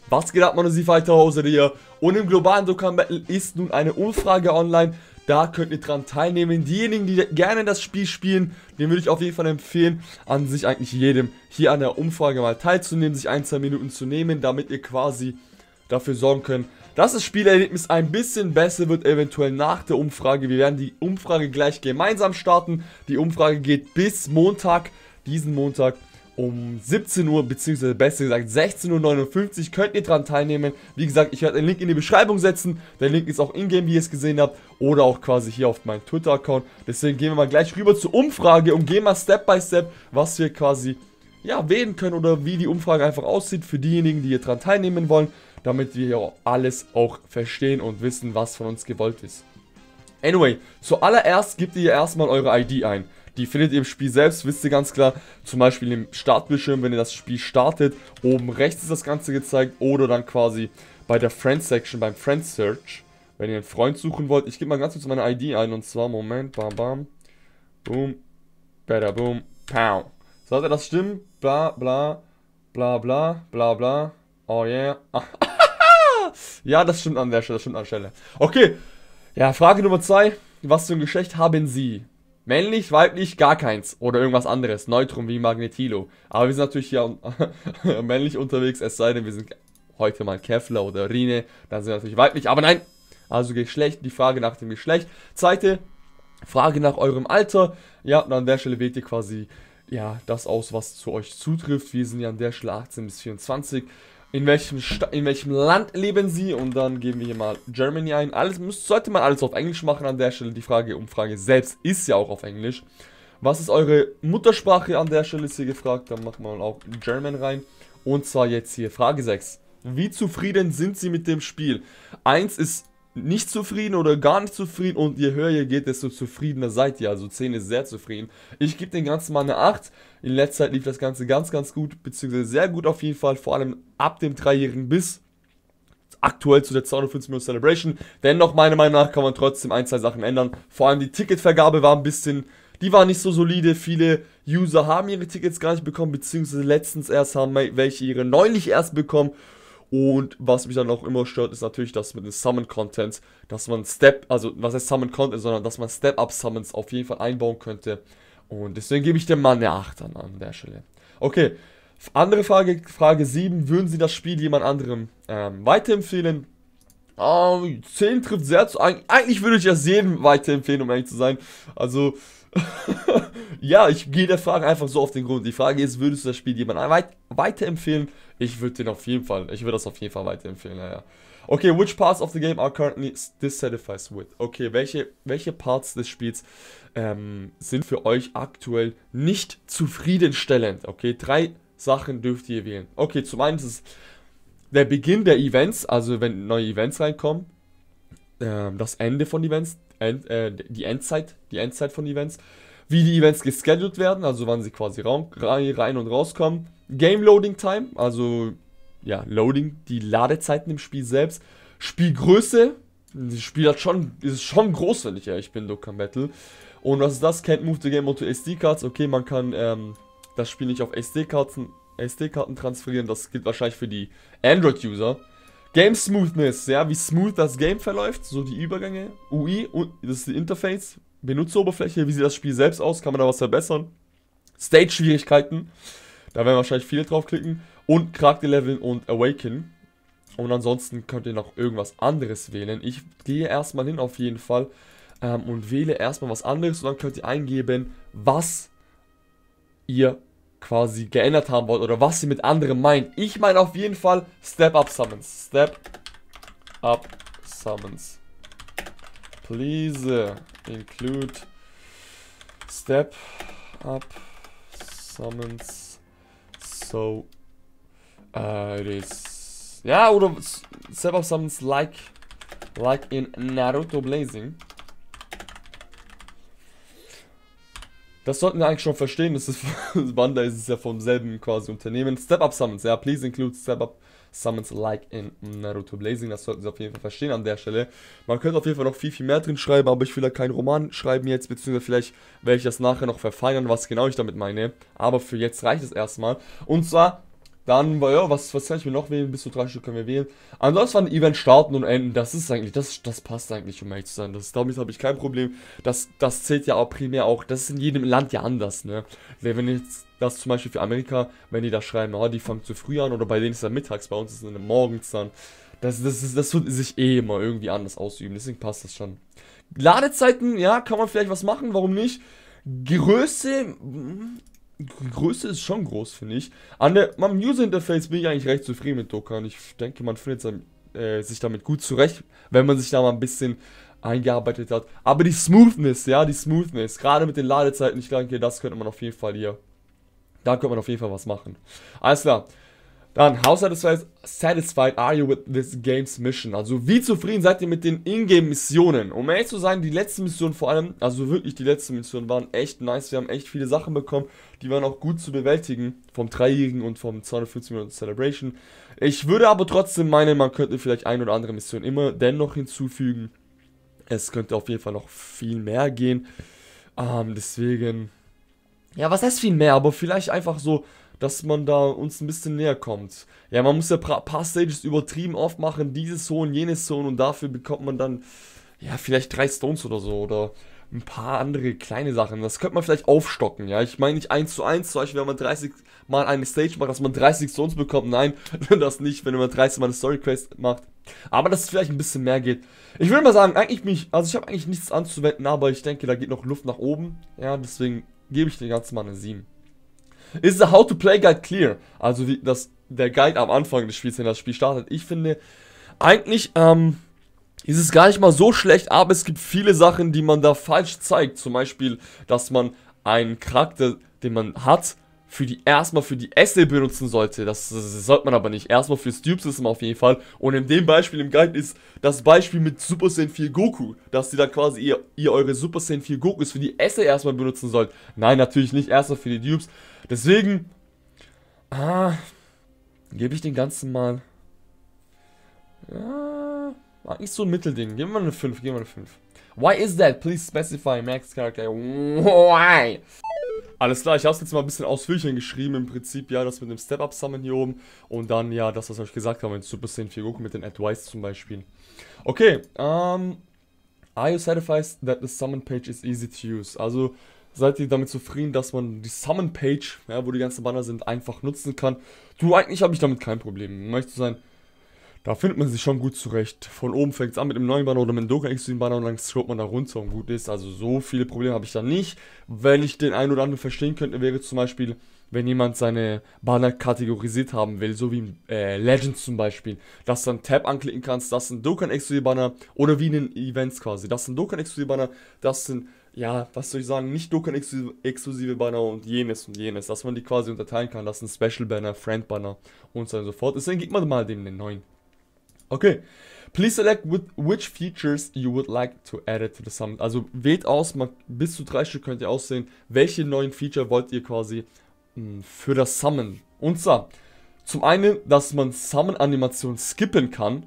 Was geht ab, Mann, Sie weiter Hause hier. Und im globalen Dokkan Battle ist nun eine Umfrage online. Da könnt ihr dran teilnehmen. Diejenigen, die gerne das Spiel spielen, den würde ich auf jeden Fall empfehlen, an sich eigentlich jedem hier an der Umfrage mal teilzunehmen, sich 1-2 Minuten zu nehmen, damit ihr quasi dafür sorgen könnt, dass das Spielerlebnis ein bisschen besser wird, eventuell nach der Umfrage. Wir werden die Umfrage gleich gemeinsam starten. Die Umfrage geht bis Montag, diesen Montag um 17 Uhr, beziehungsweise besser gesagt 16:59 Uhr könnt ihr dran teilnehmen. Wie gesagt, ich werde den Link in die Beschreibung setzen. Der Link ist auch in-game, wie ihr es gesehen habt, oder auch quasi hier auf meinem Twitter-Account. Deswegen gehen wir mal gleich rüber zur Umfrage und gehen mal Step by Step, was wir quasi, ja, wählen können oder wie die Umfrage einfach aussieht für diejenigen, die hier dran teilnehmen wollen, damit wir hier alles auch verstehen und wissen, was von uns gewollt ist. Anyway, zuallererst gebt ihr hier erstmal eure ID ein. Die findet ihr im Spiel selbst, wisst ihr ganz klar. Zum Beispiel im Startbildschirm, wenn ihr das Spiel startet. Oben rechts ist das Ganze gezeigt. Oder dann quasi bei der Friends Section, beim Friends Search. Wenn ihr einen Freund suchen wollt. Ich gebe mal ganz kurz meine ID ein. Und zwar, Moment, bam, bam. Boom. Bada, boom. Pow. Sollte das stimmen? Bla, bla. Bla, bla. Bla, bla. Oh yeah. Ja, das stimmt an der Stelle. Das stimmt an der Stelle. Okay. Ja, Frage Nummer 2. Was für ein Geschlecht haben Sie? Männlich, weiblich, gar keins. Oder irgendwas anderes. Neutrum wie Magnetilo. Aber wir sind natürlich hier männlich unterwegs. Es sei denn, wir sind heute mal Kevlar oder Rine. Dann sind wir natürlich weiblich. Aber nein. Also Geschlecht. Die Frage nach dem Geschlecht. Zweite Frage nach eurem Alter. Ja, und an der Stelle wählt ihr quasi ja das aus, was zu euch zutrifft. Wir sind ja an der Stelle 18 bis 24. In welchem Land leben Sie? Und dann geben wir hier mal Germany ein. Sollte man alles auf Englisch machen an der Stelle. Die Umfrage selbst ist ja auch auf Englisch. Was ist eure Muttersprache an der Stelle, ist hier gefragt. Dann machen wir mal auch German rein. Und zwar jetzt hier Frage 6. Wie zufrieden sind Sie mit dem Spiel? 1 ist nicht zufrieden oder gar nicht zufrieden, und je höher ihr geht, desto zufriedener seid ihr. Also 10 ist sehr zufrieden. Ich gebe den Ganzen mal eine 8. In letzter Zeit lief das Ganze ganz, ganz gut, beziehungsweise sehr gut auf jeden Fall, vor allem ab dem 3-Jährigen bis aktuell zu der 250 Minuten Celebration. Dennoch, meiner Meinung nach, kann man trotzdem 1-2 Sachen ändern. Vor allem die Ticketvergabe war ein bisschen, die war nicht so solide. Viele User haben ihre Tickets gar nicht bekommen, beziehungsweise letztens erst haben welche ihre neulich erst bekommen. Und was mich dann auch immer stört, ist natürlich das mit dem Summon-Content, dass man was heißt Summon-Content, sondern dass man Step-Up-Summons auf jeden Fall einbauen könnte. Und deswegen gebe ich dem Mann eine 8 an der Stelle. Okay, andere Frage, Frage 7. Würden Sie das Spiel jemand anderem weiterempfehlen? 10 trifft sehr zu. Eigentlich würde ich das jedem weiterempfehlen, um ehrlich zu sein. Also, ja, ich gehe der Frage einfach so auf den Grund. Die Frage ist, würdest du das Spiel jemandem weiterempfehlen? Ich würde das auf jeden Fall weiterempfehlen, ja. Okay, which parts of the game are currently dissatisfied with? Okay, welche Parts des Spiels sind für euch aktuell nicht zufriedenstellend? Okay, 3 Sachen dürft ihr wählen. Okay, zum einen ist es der Beginn der Events, also wenn neue Events reinkommen, das Ende von Events, die Endzeit von Events, wie die Events gescheduled werden, also wann sie quasi rein und rauskommen, Game Loading Time, also ja, Loading, die Ladezeiten im Spiel selbst, Spielgröße, das Spiel ist schon groß, wenn ich ehrlich bin, Dokkan Battle. Und was ist das? Can't move the game onto SD Cards. Okay, man kann das Spiel nicht auf SD-Karten transferieren, das gilt wahrscheinlich für die Android-User. Game Smoothness, ja, wie smooth das Game verläuft, so die Übergänge, UI, und das ist die Interface, Benutzeroberfläche, wie sieht das Spiel selbst aus, kann man da was verbessern. Stage-Schwierigkeiten, da werden wahrscheinlich viele draufklicken. Und Charakterleveln und Awaken. Und ansonsten könnt ihr noch irgendwas anderes wählen. Ich gehe erstmal hin auf jeden Fall und wähle erstmal was anderes. Und dann könnt ihr eingeben, was ihr quasi geändert haben wollt oder was ihr mit anderem meint. Ich meine auf jeden Fall Step-Up Summons. Step-Up Summons. Please include Step-Up Summons. So it is. Ja, oder Step-Up Summons like in Naruto Blazing. Das sollten wir eigentlich schon verstehen, das ist Bandai, ist es ja vom selben quasi Unternehmen. Step-Up Summons, ja, please include Step-Up Summons like in Naruto Blazing, das sollten Sie auf jeden Fall verstehen an der Stelle. Man könnte auf jeden Fall noch viel mehr drin schreiben, aber ich will da keinen Roman schreiben jetzt, beziehungsweise vielleicht werde ich das nachher noch verfeinern, was genau ich damit meine. Aber für jetzt reicht es erstmal. Und zwar Dann, ja, was kann ich mir noch wählen? Bis zu 3 Stück können wir wählen. Ansonsten war ein Event starten und enden. Das ist eigentlich, das passt eigentlich, um ehrlich zu sein. Damit habe ich kein Problem. Das zählt ja auch primär auch. Das ist in jedem Land ja anders, ne? Wenn jetzt das zum Beispiel für Amerika, wenn die da schreiben, oh, die fangen zu früh an oder bei denen ist es mittags, bei uns ist es morgens dann. Das wird sich eh immer irgendwie anders ausüben. Deswegen passt das schon. Ladezeiten, ja, kann man vielleicht was machen, warum nicht? Größe ist schon groß, finde ich. Am User Interface bin ich eigentlich recht zufrieden mit Dokkan. Ich denke, man findet sich damit gut zurecht, wenn man sich da mal ein bisschen eingearbeitet hat. Aber die Smoothness, ja, gerade mit den Ladezeiten, ich denke, das könnte man auf jeden Fall hier. Da könnte man auf jeden Fall was machen. Alles klar. Dann, how satisfied are you with this game's mission? Also, wie zufrieden seid ihr mit den Ingame-Missionen? Um ehrlich zu sein, die letzten Missionen vor allem, also wirklich die letzten Missionen waren echt nice. Wir haben echt viele Sachen bekommen, die waren auch gut zu bewältigen. Vom 3-Jährigen und vom 250 Minuten Celebration. Ich würde aber trotzdem meinen, man könnte vielleicht ein oder andere Mission immer dennoch hinzufügen. Es könnte auf jeden Fall noch viel mehr gehen. Deswegen, ja, was heißt viel mehr? Aber vielleicht einfach so, dass man da uns ein bisschen näher kommt. Ja, man muss ja paar Stages übertrieben oft machen, diese Zone, jene Zone und dafür bekommt man dann, ja, vielleicht 3 Stones oder so oder ein paar andere kleine Sachen. Das könnte man vielleicht aufstocken, ja. Ich meine nicht 1 zu 1, zum Beispiel, wenn man 30 Mal eine Stage macht, dass man 30 Stones bekommt. Nein, das nicht, wenn man 30 Mal eine Story Quest macht. Aber dass es vielleicht ein bisschen mehr geht. Ich würde mal sagen, ich habe eigentlich nichts anzuwenden, aber ich denke, da geht noch Luft nach oben. Ja, deswegen gebe ich dem Ganzen mal eine 7. Ist der How to Play Guide clear? Also wie der Guide am Anfang des Spiels, wenn das Spiel startet. Ich finde, eigentlich ist es gar nicht mal so schlecht, aber es gibt viele Sachen, die man falsch zeigt. Zum Beispiel, dass man einen Charakter, den man hat, erstmal für die Essay benutzen sollte. Das sollte man aber nicht. Erstmal fürs Dupe System auf jeden Fall. Und in dem Beispiel im Guide ist das Beispiel mit Super Saiyan 4 Goku. Dass ihr da quasi ihr eure Super Saiyan 4 Gokus für die Essay erstmal benutzen sollt. Nein, natürlich nicht. Erstmal für die Dupes. Deswegen, gebe ich den Ganzen mal, ja, eigentlich so ein Mittelding. Geben wir eine 5, Why is that? Please specify max character. Why? Alles klar, ich habe es jetzt mal ein bisschen ausführlicher geschrieben, im Prinzip, ja, das mit dem Step-Up-Summon hier oben und dann, ja, das, was ich gesagt habe, mit Super Saiyan 4 Goku mit den Advice zum Beispiel. Okay, are you satisfied that the Summon Page is easy to use? Also, seid ihr damit zufrieden, dass man die Summon Page, ja, wo die ganzen Banner sind, einfach nutzen kann? Eigentlich habe ich damit kein Problem, um ehrlich zu sein. Da findet man sich schon gut zurecht. Von oben fängt es an mit dem neuen Banner oder mit dem Dokkan-exklusiven Banner und dann scrollt man da runter und gut ist. Also so viele Probleme habe ich da nicht. Wenn ich den einen oder anderen verstehen könnte, wäre zum Beispiel, wenn jemand seine Banner kategorisiert haben will, so wie Legends zum Beispiel, dass du dann Tab anklicken kannst, das sind Dokkan-exklusive Banner oder wie in den Events quasi. Das sind Dokkan-exklusive Banner, das sind, ja, was soll ich sagen, nicht Dokkan-exklusive Banner und jenes, dass man die quasi unterteilen kann. Das sind Special Banner, Friend Banner und so und so fort. Deswegen gibt man mal dem den neuen. Okay, please select which features you would like to add it to the summon. Also wählt aus, bis zu 3 Stück könnt ihr aussehen, welche neuen Feature wollt ihr quasi für das Summon. Und zwar, zum einen, dass man Summon-Animationen skippen kann.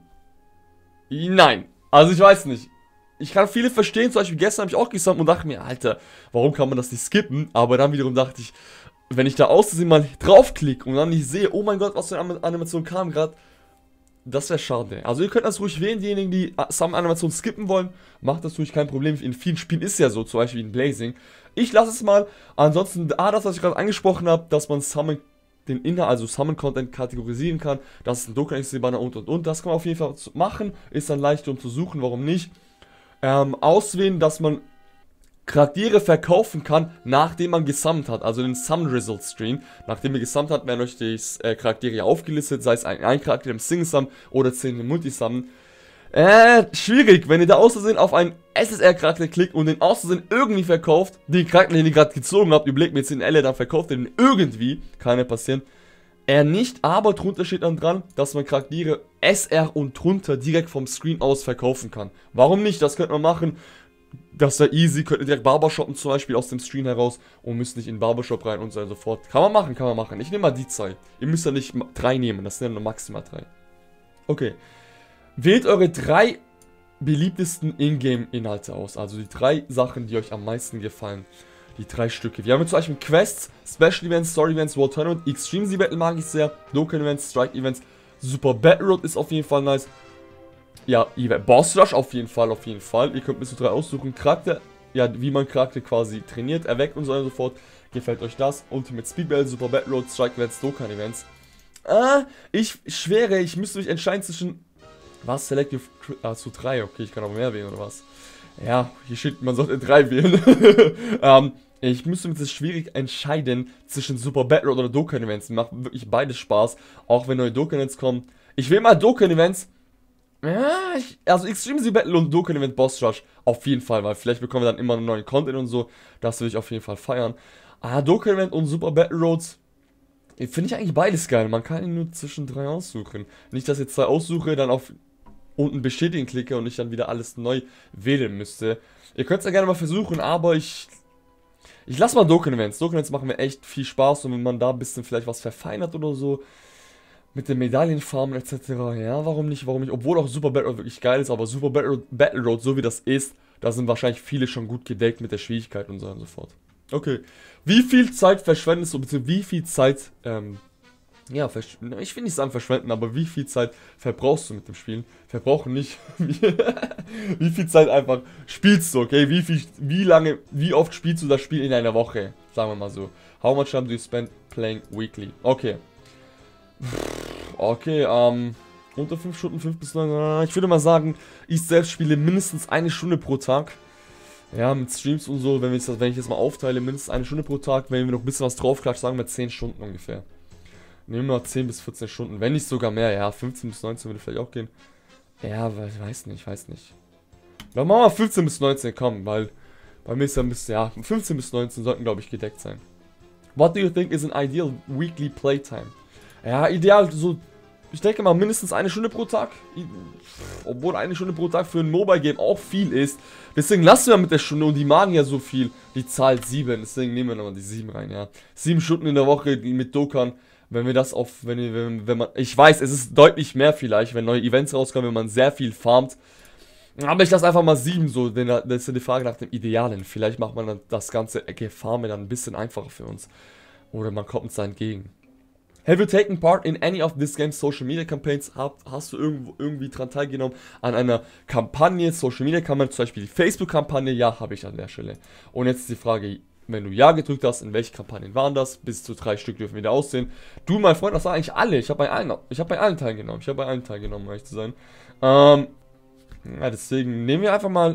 Nein, also ich weiß nicht. Ich kann viele verstehen, zum Beispiel gestern habe ich auch gesammelt und dachte mir, Alter, warum kann man das nicht skippen? Aber dann wiederum dachte ich, wenn ich da auszusehen mal draufklicke und dann nicht sehe, oh mein Gott, was für eine Animation kam gerade, das wäre schade. Also ihr könnt das ruhig wählen, diejenigen, die Summon-Animationen skippen wollen, macht das ruhig, kein Problem. In vielen Spielen ist ja so, zum Beispiel in Blazing. Ich lasse es mal. Ansonsten, das, was ich gerade angesprochen habe, dass man den Inhalt, also Summon-Content kategorisieren kann. Das ist ein Dokkan-Banner und. Das kann man auf jeden Fall machen. Ist dann leicht um zu suchen, warum nicht. Auswählen, dass man Charaktere verkaufen kann, nachdem man gesammelt hat, also den Summon Result Screen. Nachdem ihr gesammelt habt, werden euch die Charaktere ja aufgelistet, sei es ein Charakter im Single Summon oder 10 im Multisummon. Schwierig, wenn ihr da aus Versehen auf einen SSR-Charakter klickt und den aus Versehen irgendwie verkauft, den Charakter, den ihr gerade gezogen habt, überlegt mir jetzt den L, dann verkauft ihr den irgendwie, kann ja passieren. Nicht, aber drunter steht dann dran, dass man Charaktere SR und drunter direkt vom Screen aus verkaufen kann. Warum nicht? Das könnte man machen. Das wäre easy, könnt ihr direkt Barbershoppen zum Beispiel aus dem Screen heraus und müsst nicht in den Barbershop rein und so und so fort. Kann man machen. Ich nehme mal die Zahl. Ihr müsst ja nicht 3 nehmen, das sind ja nur maximal 3. Okay. Wählt eure 3 beliebtesten Ingame-Inhalte aus, also die 3 Sachen, die euch am meisten gefallen. Die 3 Stücke. Wir haben jetzt zum Beispiel Quests, Special Events, Story Events, World Tournament, Extreme Z Battle mag ich sehr, Dokkan Events, Strike Events, Super Battle Road ist auf jeden Fall nice. Ja, Boss Rush auf jeden Fall, Ihr könnt bis zu 3 aussuchen. Charakter, ja, wie man Charakter quasi trainiert, erweckt und so weiter und so fort. Gefällt euch das? Ultimate Speed Battle, Super Battle Road, Strike Events, Dokkan Events. Ich schwöre, ich müsste mich entscheiden zwischen... Was? Selective... zu 3, okay, ich kann auch mehr wählen, oder was? Ja, hier steht, man sollte 3 wählen. Ich müsste mich jetzt schwierig entscheiden zwischen Super Battle Road oder Dokkan Events. Macht wirklich beides Spaß, auch wenn neue Dokkan Events kommen. Ich wähle mal Dokkan Events. Ja, also Extreme Z Battle und Dokkan Event Boss Rush auf jeden Fall, weil vielleicht bekommen wir dann immer einen neuen Content und so. Das will ich auf jeden Fall feiern. Dokkan Event und Super Battle Roads finde ich eigentlich beides geil. Man kann ihn nur zwischen 3 aussuchen. Nicht, dass ich jetzt 2 aussuche, dann auf unten bestätigen klicke und ich dann wieder alles neu wählen müsste. Ihr könnt es ja gerne mal versuchen, aber ich lasse mal Dokkan Events. Dokkan Events machen mir echt viel Spaß und wenn man da ein bisschen vielleicht was verfeinert oder so, mit den Medaillenfarmen etc. Ja, warum nicht, Obwohl auch Super Battle Road wirklich geil ist, aber Super Battle Road, so wie das ist, da sind wahrscheinlich viele schon gut gedeckt mit der Schwierigkeit und so und so fort. Okay, wie viel Zeit verschwendest du, beziehungsweise wie viel Zeit, ja, ich will nicht sagen verschwenden, aber wie viel Zeit verbrauchst du mit dem Spielen? Verbrauchen nicht. Wie viel Zeit einfach spielst du, okay? Wie oft spielst du das Spiel in einer Woche? Sagen wir mal so. How much time do you spend playing weekly? Okay. Okay, unter 5 Stunden, 5 bis 9, ich würde mal sagen, ich selbst spiele mindestens 1 Stunde pro Tag. Ja, mit Streams und so, wenn ich das mal aufteile, mindestens 1 Stunde pro Tag, wenn wir noch ein bisschen was draufklatschen, sagen wir 10 Stunden ungefähr. Nehmen wir 10 bis 14 Stunden, wenn nicht sogar mehr, ja, 15 bis 19 würde vielleicht auch gehen. Ja, ich weiß nicht. Dann machen wir 15 bis 19, komm, weil bei mir ist ja ein bisschen, ja, 15 bis 19 sollten, glaube ich, gedeckt sein. What do you think is an ideal weekly playtime? Ja, ideal, so, ich denke mal mindestens 1 Stunde pro Tag. Obwohl 1 Stunde pro Tag für ein Mobile-Game auch viel ist. Deswegen lassen wir mit der Stunde und die machen ja so viel. Die Zahl 7, deswegen nehmen wir nochmal die 7 rein, ja. 7 Stunden in der Woche mit Dokkan. Wenn wir das auf, wenn man, ich weiß, es ist deutlich mehr vielleicht, wenn neue Events rauskommen, wenn man sehr viel farmt. Aber ich lasse einfach mal 7 so, denn das ist ja die Frage nach dem Idealen. Vielleicht macht man dann das ganze Farmen dann ein bisschen einfacher für uns. Oder man kommt uns da entgegen. Have you taken part in any of this game's Social Media Campaigns? Hast du irgendwie dran teilgenommen an einer Kampagne, Social Media Kampagne, zum Beispiel die Facebook-Kampagne? Ja, habe ich an der Stelle. Und jetzt ist die Frage, wenn du Ja gedrückt hast, in welche Kampagnen waren das? Bis zu 3 Stück dürfen wieder aussehen. Du, mein Freund, das waren eigentlich alle. Ich habe bei allen teilgenommen. Um ehrlich zu sein. Ja, deswegen nehmen wir einfach mal...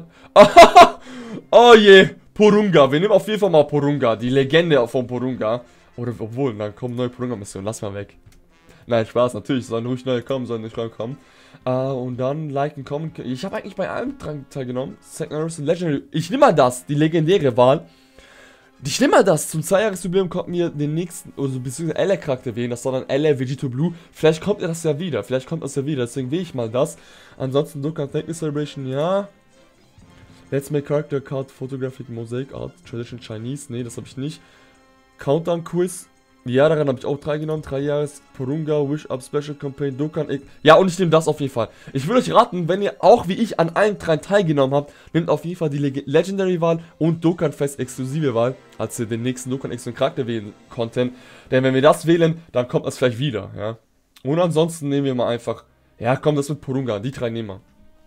Oh je, Porunga. Wir nehmen auf jeden Fall mal Porunga. Die Legende von Porunga. Oder, obwohl, dann kommen neue Porunga-Missionen. Lass mal weg. Nein, Spaß, natürlich. Sollen ruhig neue kommen, sollen nicht reinkommen. Und dann liken, kommentieren. Ich habe eigentlich bei allem teilgenommen. Second Generation Legendary. Ich nehme mal das, die legendäre Wahl. Ich nehme mal das, zum 2-Jahres-Jubiläum kommt mir den nächsten, also beziehungsweise LR-Charakter wählen, das war dann LR Vegito Blue. Vielleicht kommt das ja wieder, deswegen wähle ich mal das. Ansonsten Dokkan Thankless Celebration, ja. Let's make character card photographic mosaic art, tradition Chinese, nee, das habe ich nicht. Countdown Quiz, ja, daran habe ich auch teilgenommen, 3 Jahres, Porunga, Wish Up Special Campaign, Dokkan, ja, und ich nehme das auf jeden Fall. Ich würde euch raten, wenn ihr auch wie ich an allen 3 teilgenommen habt, nehmt auf jeden Fall die Legendary-Wahl und Dokkan Fest exklusive Wahl, als ihr den nächsten Dokkan exklusiven Charakter wählen konnten. Denn wenn wir das wählen, dann kommt das vielleicht wieder, ja. Und ansonsten nehmen wir mal einfach, ja, komm, das mit Porunga, die 3 nehmen wir.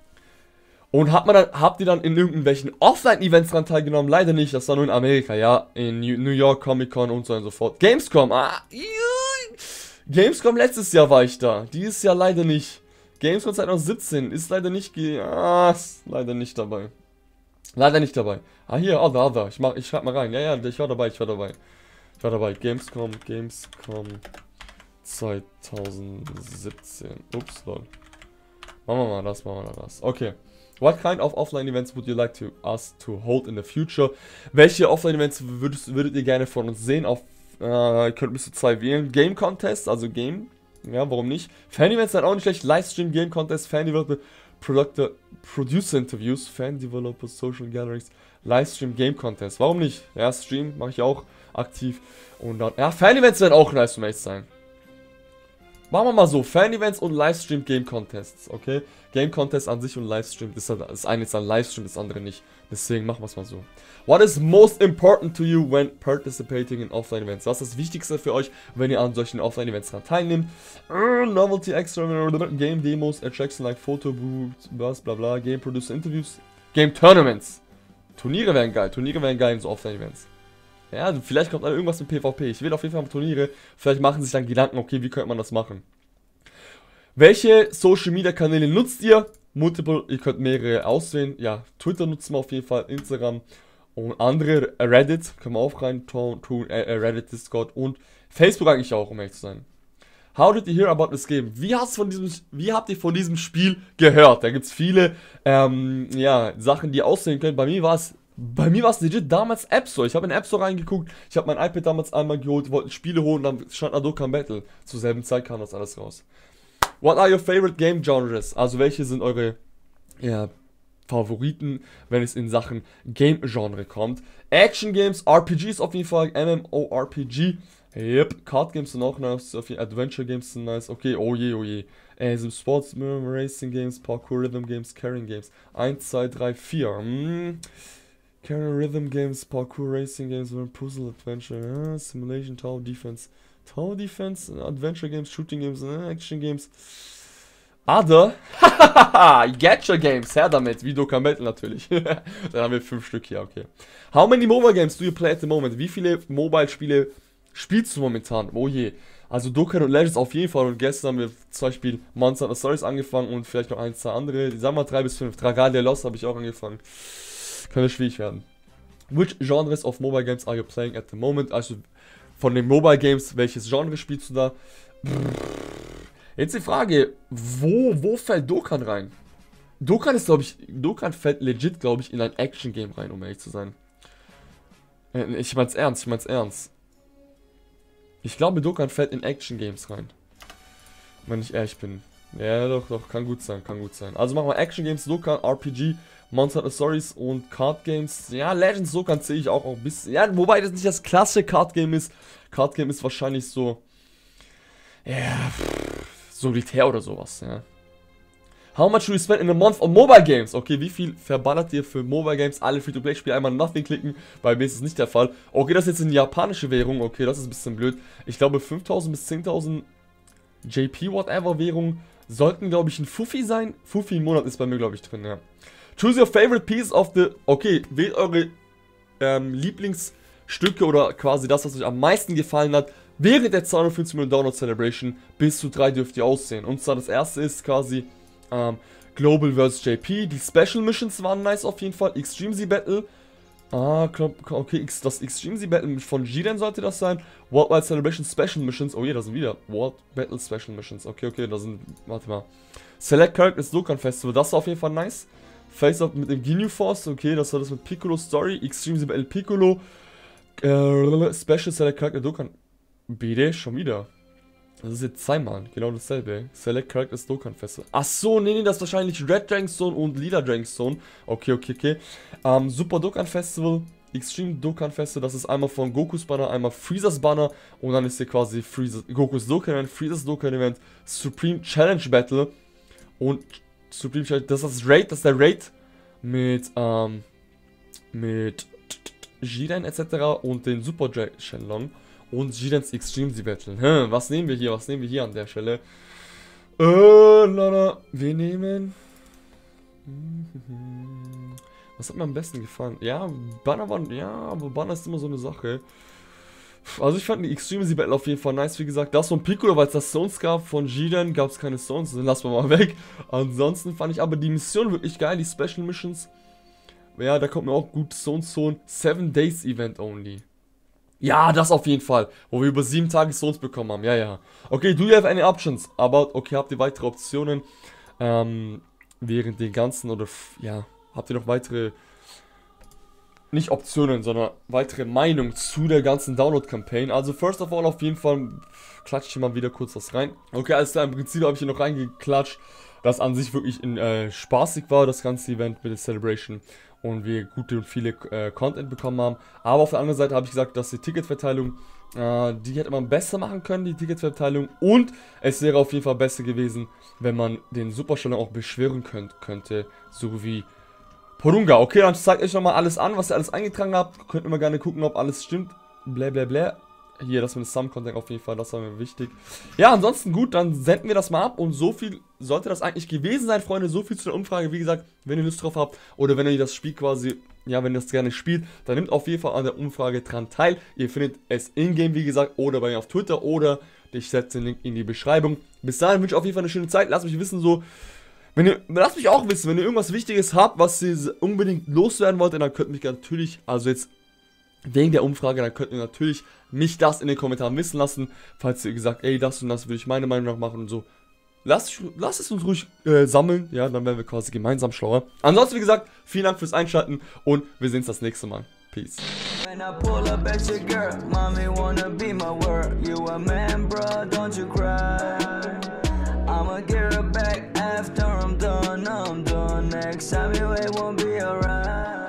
Und habt ihr dann in irgendwelchen Offline-Events dran teilgenommen? Leider nicht, das war nur in Amerika, ja. In New York, Comic-Con und so und so fort. Gamescom, Gamescom letztes Jahr war ich da. Dieses Jahr leider nicht. Gamescom 2017 ist leider nicht, ist leider nicht dabei. Leider nicht dabei. Ah, hier, Other. Ich schreib mal rein. Ja, ich war dabei. Gamescom 2017. Ups, lol. Machen wir mal das. Okay. What kind of offline events would you like us to hold in the future? Welche offline events würdet ihr gerne von uns sehen? Ihr könnt bis zu 2 wählen. Game Contest, also Game. Ja, warum nicht? Fan Events sind auch nicht schlecht. Livestream Game Contest, Fan Developer, Producer Interviews, Fan Developer, Social Gatherings, Livestream Game Contest. Warum nicht? Ja, Stream mache ich auch aktiv. Und dann, ja, Fan Events werden auch nice, um ehrlich zu sein. Machen wir mal so, Fan-Events und Livestream-Game-Contests, okay? Game-Contest an sich und Livestream, das eine ist ein Livestream, das andere nicht. Deswegen machen wir es mal so. What is most important to you when participating in Offline-Events? Was ist das Wichtigste für euch, wenn ihr an solchen Offline-Events teilnehmt? Novelty, Extra, Game-Demos, Attraction like Photo-Booths, bla bla, Game-Producer-Interviews, Game-Tournaments. Turniere wären geil in so Offline-Events. Ja, vielleicht kommt dann irgendwas mit PvP. Ich will auf jeden Fall Turniere. Vielleicht machen sich dann Gedanken, okay, wie könnte man das machen? Welche Social Media Kanäle nutzt ihr? Multiple, ihr könnt mehrere auswählen. Ja, Twitter nutzen wir auf jeden Fall, Instagram und andere. Reddit können wir auch rein tun, Reddit, Discord und Facebook eigentlich auch, um ehrlich zu sein. How did you hear about this game? Wie habt ihr von diesem Spiel gehört? Da gibt es viele ja, Sachen, die ihr aussehen könnt. Bei mir war es legit damals App Store. Ich habe in den App Store reingeguckt. Ich habe mein iPad damals einmal geholt, wollte Spiele holen, dann stand da Dokkan Battle. Zur selben Zeit kam das alles raus. What are your favorite game genres? Also welche sind eure Favoriten, wenn es in Sachen Game Genre kommt? Action Games, RPGs auf jeden Fall, MMORPG. Yep, Card Games sind auch nice, Adventure Games sind nice. Okay, oh je. Sind Sports, Racing Games, Parkour Rhythm Games, Carrying Games. 1, 2, 3, 4. Carrying Rhythm Games, Parkour Racing Games, Puzzle Adventure, Simulation, Tower Defense, Adventure Games, Shooting Games, Action Games. Other, Gacha Games, her damit, wie Dokkan Battle natürlich. Dann haben wir 5 Stück hier, okay. How many mobile games do you play at the moment? Wie viele Mobile-Spiele spielst du momentan? Oh je. Also Dokkan und Legends auf jeden Fall und gestern haben wir zum Beispiel Monster Hunter Stories angefangen und vielleicht noch 1, 2 andere. Sagen wir mal 3 bis 5. Dragalia Lost habe ich auch angefangen. Könnte schwierig werden. Which genres of mobile games are you playing at the moment? Also von den Mobile Games, welches Genre spielst du da? Jetzt die Frage, wo fällt Dokkan rein? Dokkan fällt legit, glaube ich, in ein Action-Game rein, um ehrlich zu sein. Ich mein's ernst. Ich glaube, Dokkan fällt in Action-Games rein. Wenn ich ehrlich bin. Ja, doch, kann gut sein. Also machen wir Action-Games, Dokkan, RPG, Monster Hunter Stories und Card Games. Ja, Legends Dokkan sehe ich auch ein bisschen. Ja, wobei das nicht das klassische Card Game ist. Card Game ist wahrscheinlich so. Ja, Solitär oder sowas, ja. How much do you spend in a month on mobile games? Okay, wie viel verballert ihr für Mobile Games? Alle Free-to-Play-Spiele einmal Nothing klicken. Bei mir ist es nicht der Fall. Okay, das ist jetzt eine japanische Währung. Okay, das ist ein bisschen blöd. Ich glaube 5.000 bis 10.000 JP whatever Währung sollten, glaube ich, ein Fuffi sein. Fuffi im Monat ist bei mir, glaube ich, drin, ja. Choose your favorite piece of the... Okay, wählt eure Lieblingsstücke oder quasi das, was euch am meisten gefallen hat. Während der 250 Millionen Download Celebration bis zu 3 dürft ihr aussehen. Und zwar das erste ist quasi Global vs JP. Die Special Missions waren nice auf jeden Fall. Extreme Z Battle. Okay, das Extreme Z Battle von Jiren sollte das sein. Worldwide Celebration Special Missions. Oh je, da sind wieder World Battle Special Missions. Okay, da sind, warte mal. Select Characters Dokkan Festival, das war auf jeden Fall nice. Face-Up mit dem Ginyu Force, okay, das war das mit Piccolo Story. Extreme Z Battle Piccolo. Special Select Character Dokkan. BD, schon wieder. Das ist jetzt zweimal, genau dasselbe. Select Characters Dokkan Festival. Achso, nee, das ist wahrscheinlich Red Dragonstone und Lila Dragonstone. Okay. Super Dokkan Festival, Extreme Dokkan Festival, das ist einmal von Gokus Banner, einmal Freezers Banner. Und dann ist hier quasi Gokus Dokkan Event, Freezers Dokkan Event, Supreme Challenge Battle. Und Supreme Challenge, das ist der Raid mit Jiren etc. und den Super Shenlong. Und Jirens Extreme Z Battle. Was nehmen wir hier an der Stelle? Wir nehmen... Was hat mir am besten gefallen? Ja, aber Banner ist immer so eine Sache. Also ich fand die Extreme Z Battle auf jeden Fall nice, wie gesagt. Das von Piccolo, weil es das Stones gab, von Jiren gab es keine Stones, dann lassen wir mal weg. Ansonsten fand ich aber die Mission wirklich geil, die Special Missions. Ja, da kommt mir auch gut Stones Zone. 7 Days Event only. Ja, das auf jeden Fall, wo wir über 7 Tage Stones bekommen haben, ja. Okay, do you have any options? Aber, okay, habt ihr weitere Optionen während den ganzen, oder, ja, habt ihr noch weitere, nicht Optionen, sondern weitere Meinungen zu der ganzen Download-Campaign? Also, first of all, auf jeden Fall, klatsche ich hier mal wieder kurz was rein. Okay, alles klar, im Prinzip habe ich hier noch reingeklatscht, dass an sich wirklich spaßig war, das ganze Event mit der Celebration. Und wir gute und viele Content bekommen haben. Aber auf der anderen Seite habe ich gesagt, dass die Ticketverteilung Die hätte man besser machen können, die Ticketverteilung. Und es wäre auf jeden Fall besser gewesen, wenn man den Supersteller auch beschwören könnte. So wie Porunga. Okay, dann zeigt euch nochmal alles an, was ihr alles eingetragen habt. Könnt ihr mal gerne gucken, ob alles stimmt. Blablabla. Hier, das mit dem Sum-Content auf jeden Fall, das war mir wichtig. Ja, ansonsten gut, dann senden wir das mal ab. Und so viel sollte das eigentlich gewesen sein, Freunde. So viel zu der Umfrage. Wie gesagt, wenn ihr Lust drauf habt oder wenn ihr das Spiel quasi, ja, wenn ihr das gerne spielt, dann nehmt auf jeden Fall an der Umfrage dran teil. Ihr findet es in-game, wie gesagt, oder bei mir auf Twitter oder ich setze den Link in die Beschreibung. Bis dahin wünsche ich auf jeden Fall eine schöne Zeit. Lasst mich wissen, so, lasst mich auch wissen, wenn ihr irgendwas Wichtiges habt, was ihr unbedingt loswerden wollt, dann könnt ihr mich natürlich, also jetzt wegen der Umfrage, dann könnt ihr natürlich mich das in den Kommentaren wissen lassen, falls ihr gesagt, ey, das und das würde ich meiner Meinung nach machen und so. Lasst es uns ruhig sammeln, ja, dann werden wir quasi gemeinsam schlauer. Ansonsten, wie gesagt, vielen Dank fürs Einschalten und wir sehen uns das nächste Mal. Peace. When I pull up at your girl, mommy wanna be my world. You a man, bro, don't you cry. I'ma get her back after I'm done. Next time you ain't won't be alright.